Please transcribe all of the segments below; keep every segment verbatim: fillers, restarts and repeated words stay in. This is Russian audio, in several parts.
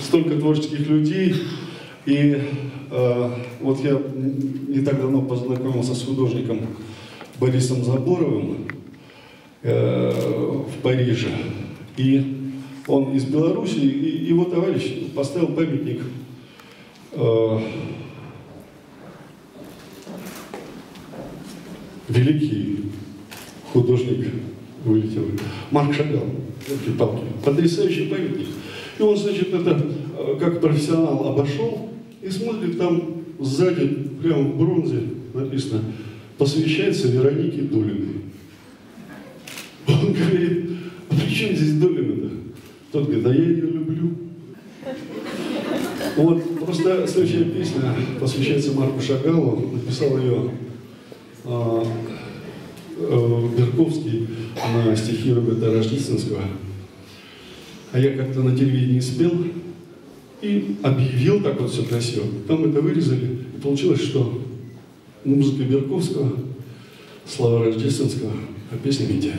столько творческих людей. И э, вот я не так давно познакомился с художником Борисом Заборовым э, в Париже. И он из Беларуси, и его товарищ поставил памятник э, великий художник вылетел, Марк Шагал, палки, потрясающий памятник. И он, значит, это как профессионал обошел и смотрит, там сзади, прямо в бронзе написано: посвящается Веронике Долиной. Он говорит: а при чем здесь Долина-то? Тот говорит: да я ее люблю. Вот, просто следующая песня посвящается Марку Шагалу, написал ее а, а, Берковский на стихи Роберта Рождественского. А я как-то на телевидении спел и объявил так вот все красиво. Там это вырезали, и получилось, что музыка Берковского, слова Рождественского, а песня Митяева.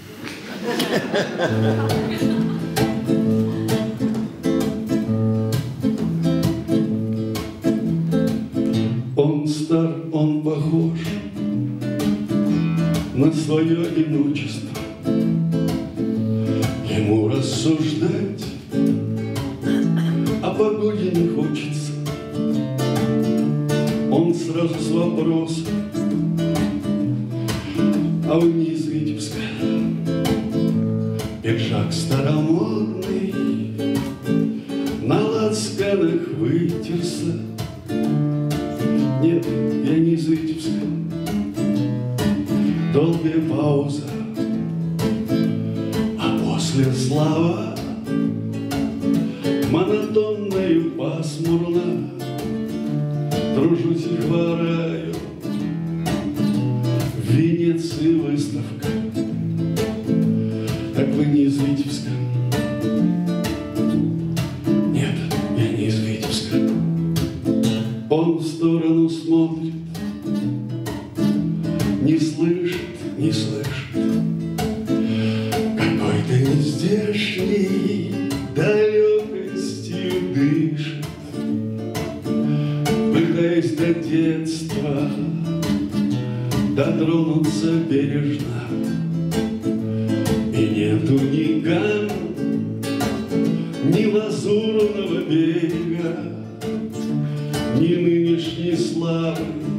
Он стар, он похож на свое одиночество. Ему рассуждать о погоде не хочется. Он сразу с вопросом: а вы не из Витебска? Пиджак старомодный на лацканах вытерся. Нет, я не из Витебска. Долгая пауза, а после слова монотонно и пасмурно. Тружусь и хвораю, в Венеции выставка. Так вы не из Витебска? Нет, я не из Витебска. Он в сторону смотрит, не слышит, не слышит. Какой-то нездешний далекостью дышит, пытаясь до детства дотронуться бережно. И нету ни гам, ни лазурного берега, ни нынешней славы.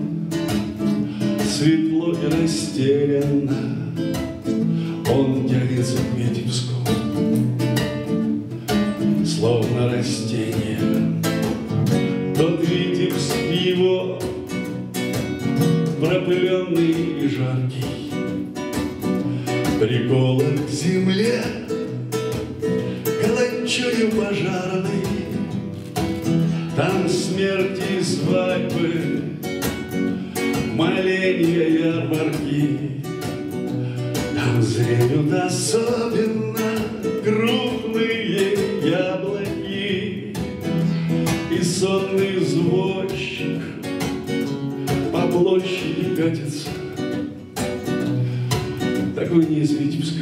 Светло и растерянно он тянется к Витебску, словно растение. Тот Витебск его пропыленный и жаркий, приколот к земле каланчою пожарной. Там смерти и свадьбы, моленья, ярмарки. Там зреют особенно крупные яблоки. И сонный извозчик по площади катится. Такой не из Витебска.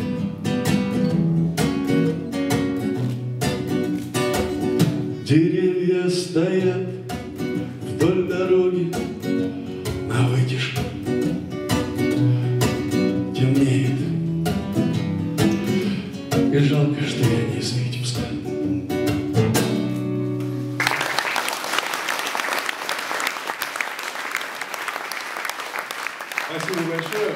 Деревья стоят вдоль дороги на вытяжку. Темнеет, и жалко, что я не из Витебска. Спасибо большое.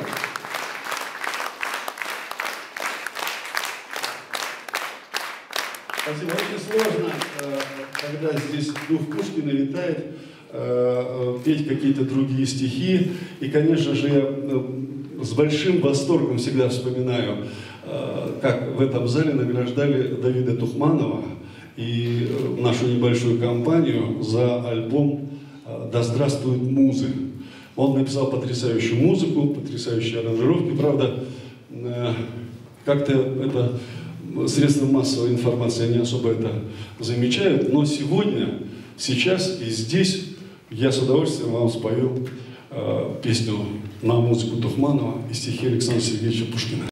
Спасибо. Очень сложно, когда здесь дух Пушкина витает, петь какие-то другие стихи. И, конечно же, я с большим восторгом всегда вспоминаю, как в этом зале награждали Давида Тухманова и нашу небольшую компанию за альбом «Да здравствуют музы». Он написал потрясающую музыку, потрясающие аранжировки. Правда, как-то это средства массовой информации не особо это замечают. Но сегодня, сейчас и здесь я с удовольствием вам спою э, песню на музыку Тухманова и стихи Александра Сергеевича Пушкина.